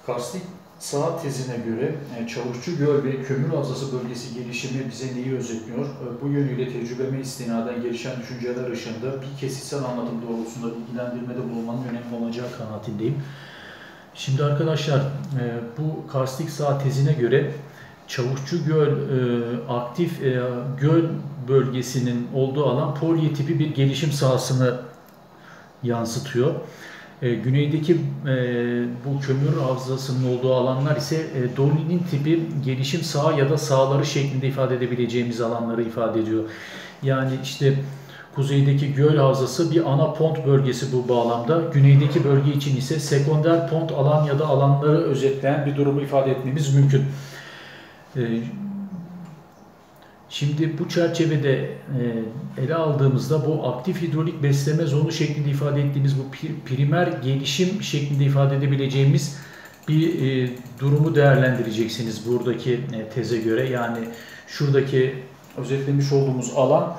Karstik saat tezine göre Çavuşçu Göl ve Kömür Havzası bölgesi gelişimi bize neyi özetliyor? Bu yönüyle tecrübeme istinaden gelişen düşünceler ışığında bir kesitsel anlatım doğrultusunda bilgilendirmede bulunmanın önemli olacağı kanaatindeyim. Şimdi arkadaşlar bu karstik saat tezine göre Çavuşçu Göl aktif göl bölgesinin olduğu alan polye tipi bir gelişim sahasını yansıtıyor. Güneydeki bu kömür havzasının olduğu alanlar ise dolinin tipi gelişim saha ya da sahaları şeklinde ifade edebileceğimiz alanları ifade ediyor. Yani işte kuzeydeki göl havzası bir ana pont bölgesi bu bağlamda. Güneydeki bölge için ise sekonder pont alan ya da alanları özetleyen bir durumu ifade etmemiz mümkün. Şimdi bu çerçevede ele aldığımızda bu aktif hidrolik besleme zonu şeklinde ifade ettiğimiz bu primer gelişim şeklinde ifade edebileceğimiz bir durumu değerlendireceksiniz buradaki teze göre. Yani şuradaki özetlemiş olduğumuz alan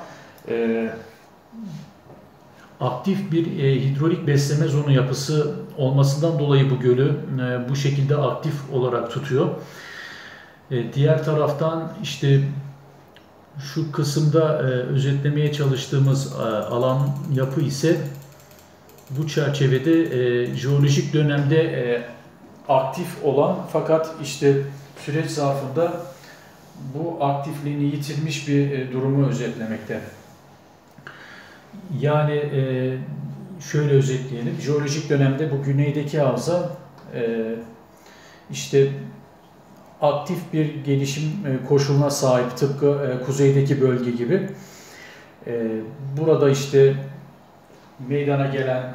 aktif bir hidrolik besleme zonu yapısı olmasından dolayı bu gölü bu şekilde aktif olarak tutuyor. Diğer taraftan işte şu kısımda özetlemeye çalıştığımız alan yapı ise bu çerçevede jeolojik dönemde aktif olan fakat işte süreç zarfında bu aktifliğini yitirmiş bir durumu özetlemekte. Yani şöyle özetleyelim. Jeolojik dönemde bu güneydeki havza işte aktif bir gelişim koşuluna sahip, tıpkı kuzeydeki bölge gibi. Burada işte meydana gelen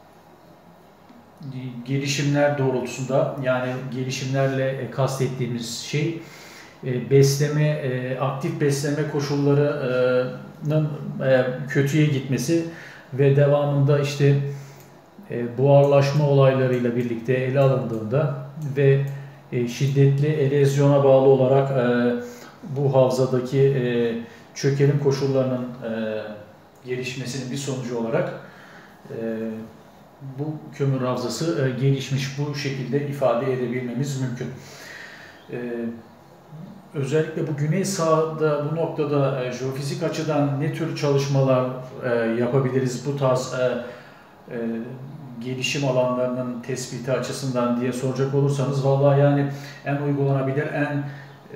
gelişimler doğrultusunda, yani gelişimlerle kastettiğimiz şey besleme, aktif besleme koşullarının kötüye gitmesi ve devamında işte buharlaşma olaylarıyla birlikte ele alındığında ve şiddetli erozyona bağlı olarak bu havzadaki çökelim koşullarının gelişmesinin bir sonucu olarak bu kömür havzası gelişmiş, bu şekilde ifade edebilmemiz mümkün. Özellikle bu güney sahada bu noktada jeofizik açıdan ne tür çalışmalar yapabiliriz bu tarz gelişim alanlarının tespiti açısından diye soracak olursanız, vallahi yani en uygulanabilir, en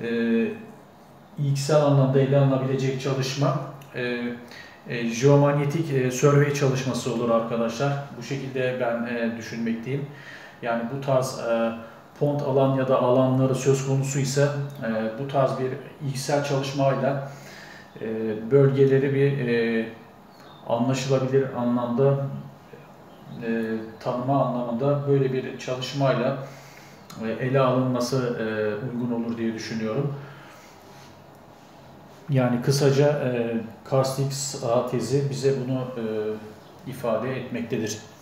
ilksel anlamda ele alınabilecek çalışma jeomanyetik survey çalışması olur arkadaşlar. Bu şekilde ben düşünmekteyim. Yani bu tarz pont alan ya da alanları söz konusu ise bu tarz bir ilksel çalışmayla bölgeleri bir anlaşılabilir anlamda tanıma anlamında böyle bir çalışmayla ele alınması uygun olur diye düşünüyorum. Yani kısaca karstik saha tezi bize bunu ifade etmektedir.